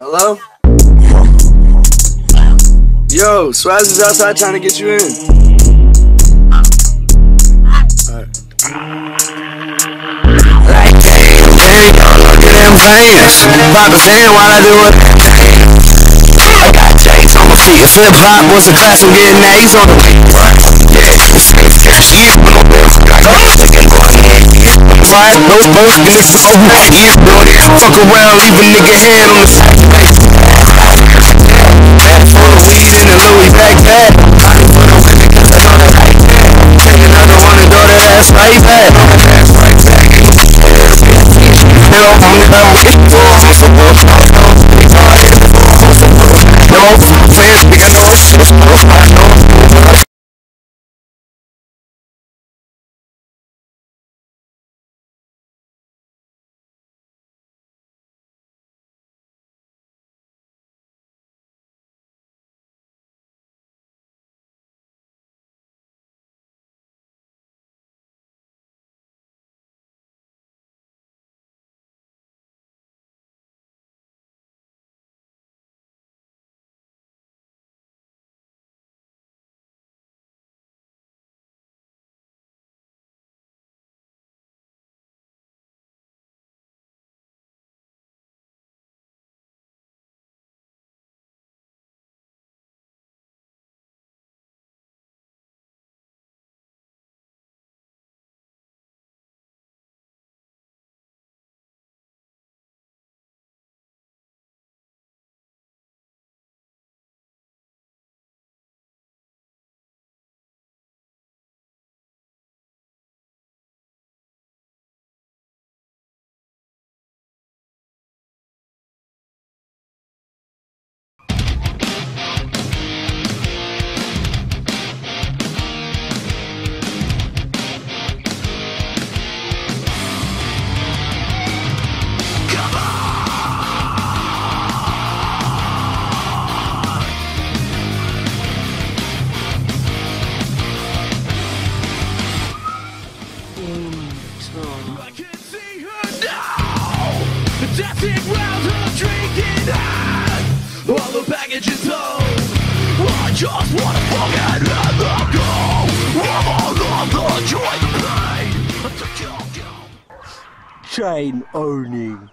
Hello? Yo, Swaz is outside trying to get you in. Like damn, look at them fans. Pop a fan while I do it. I got J's on my feet. If hip hop was a class, I'm getting A's on the way. Yeah, it's safe cash. Yeah, when I'm there, looking for a hand. Five, those both in the soul. Yeah, bro, fuck around, leave a nigga head on the side. Bag full of weed in a Louis backpack. Body full of women, cause I know that like that. Take another one and throw that ass right back. Ass right back. Hell, I'm down. It's a wolf. No, fans, nigga, no shit. I know. Dancing round her drinking hand. All the baggage is low. I just wanna forget and let go. All of the joy and pain. Chain owning.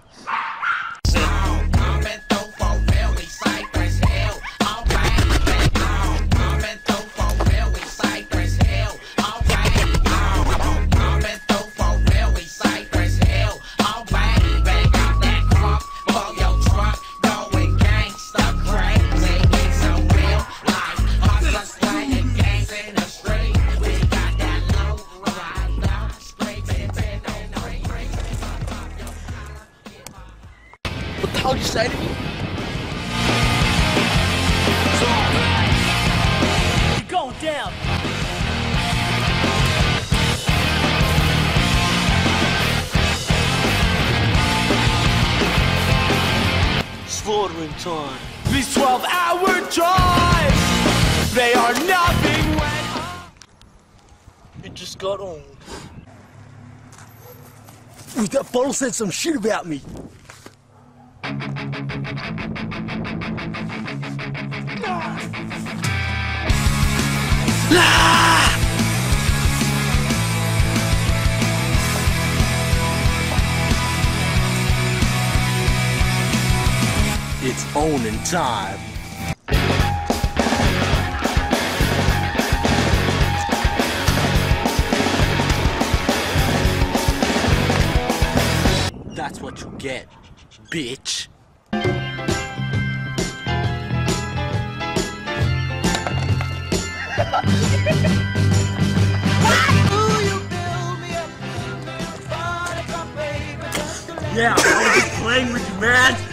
What the hell did you say to me? You're going down. Slaughtering time. These 12-hour drives, they are nothing when It just got on. That bottle said some shit about me. It's owning time. That's what you get, bitch. Yeah, I was just playing with you, man.